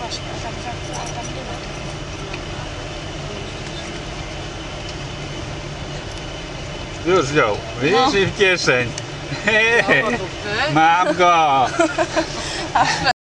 Właśnie, a tam nie ma. Już wziął. Widzisz, No. i w kieszeń. No, gotówkę. Mam go.